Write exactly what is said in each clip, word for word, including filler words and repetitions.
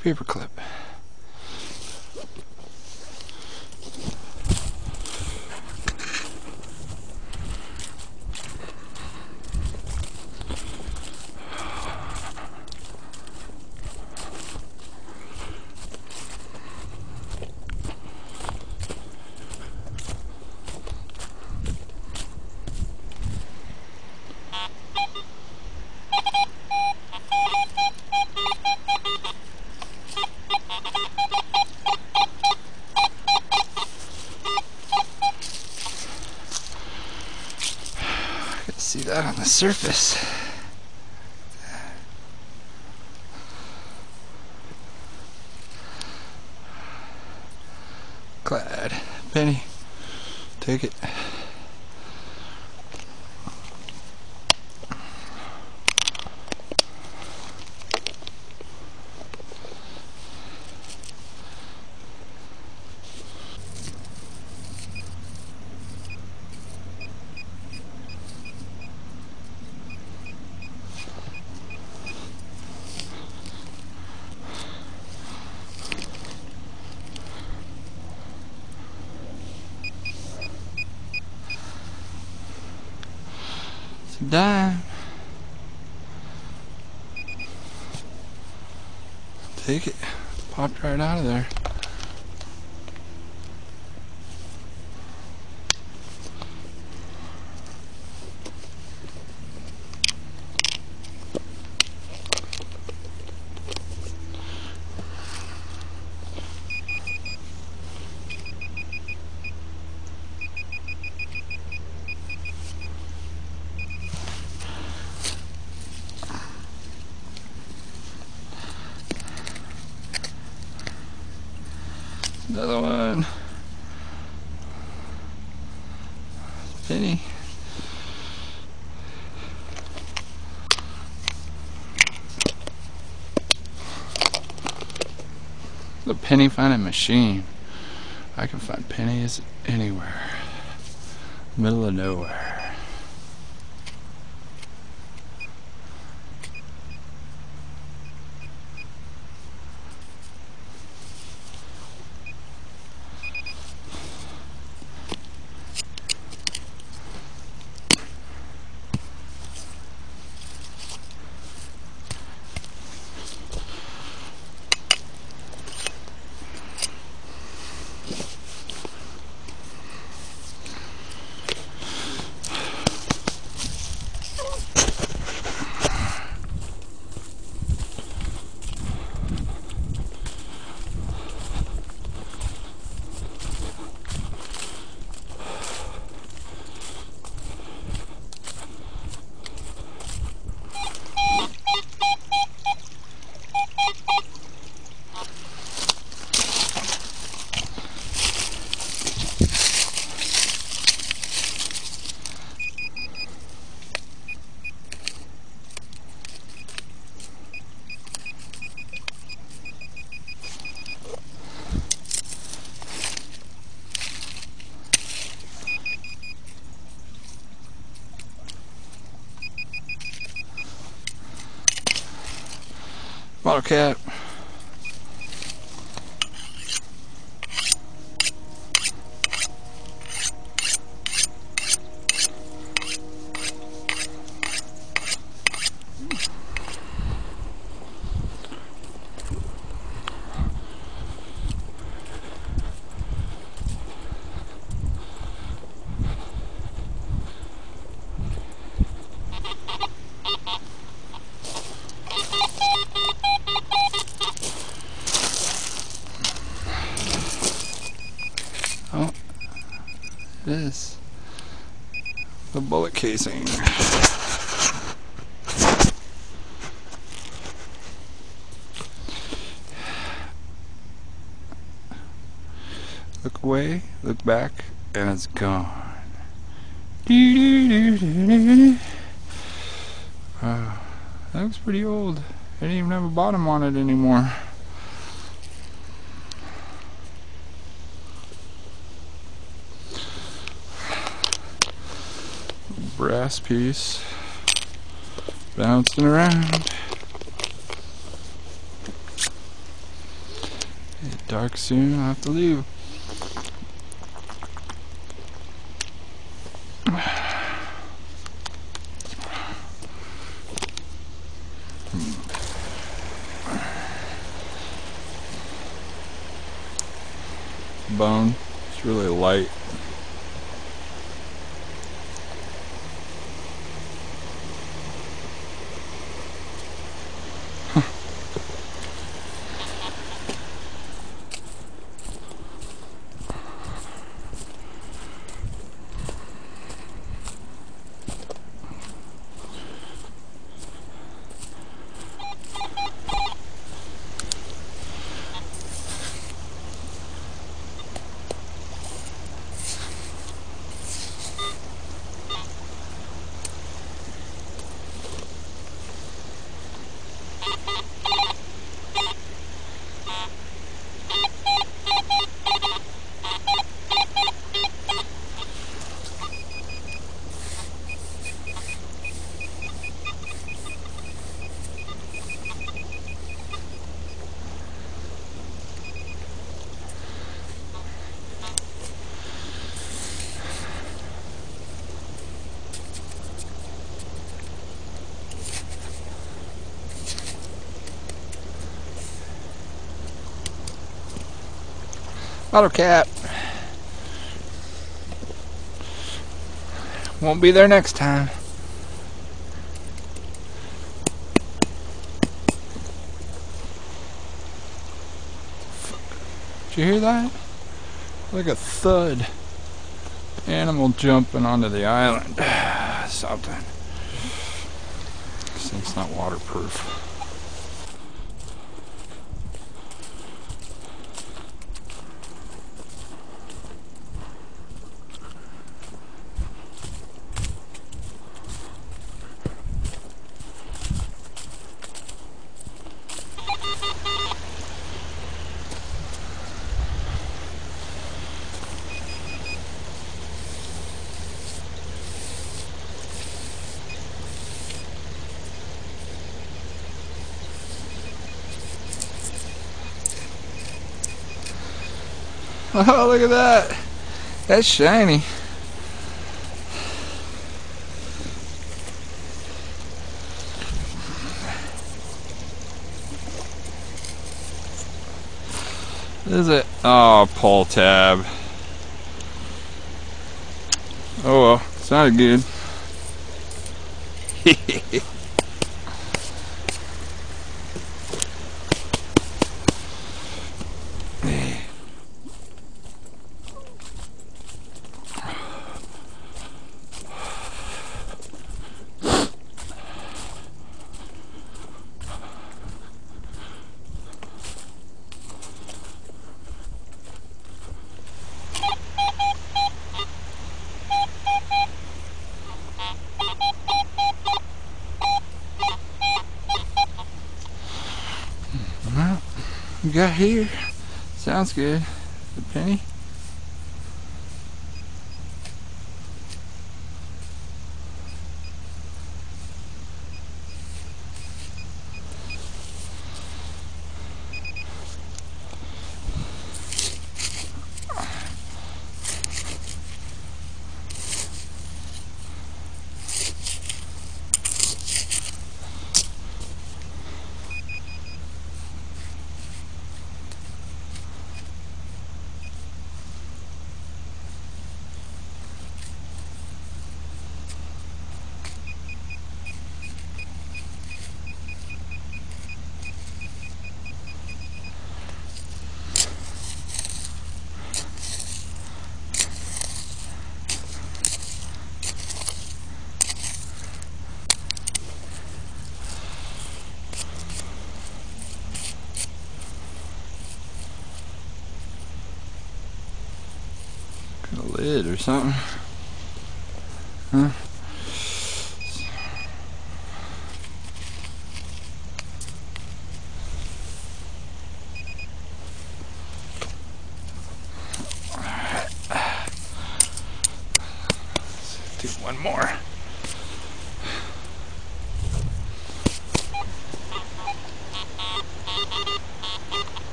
paper clip. See that on the surface. Glad. Penny, take it. Dime. Take it. Popped right out of there. Another one. Penny. The penny finding machine. I can find pennies anywhere. Middle of nowhere. Bottle cap. Oh, it is the bullet casing. Look away, look back, and it's gone. Uh, that looks pretty old. I didn't even have a bottom on it anymore. Brass piece bouncing around. dark soon. I'll have to leave. Bone. It's really light. Bottle cap. Won't be there next time. Did you hear that? Like a thud. Animal jumping onto the island. Something. This thing's not waterproof. Oh, look at that. That's shiny. Is it? Oh, pull tab. Oh well, sounded good. We got here. Sounds good. The penny. A lid or something. Huh? Let's do one more.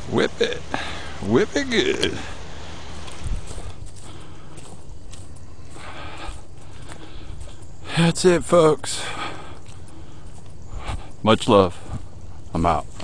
Whip it. Whip it good. That's it, folks. Much love. I'm out.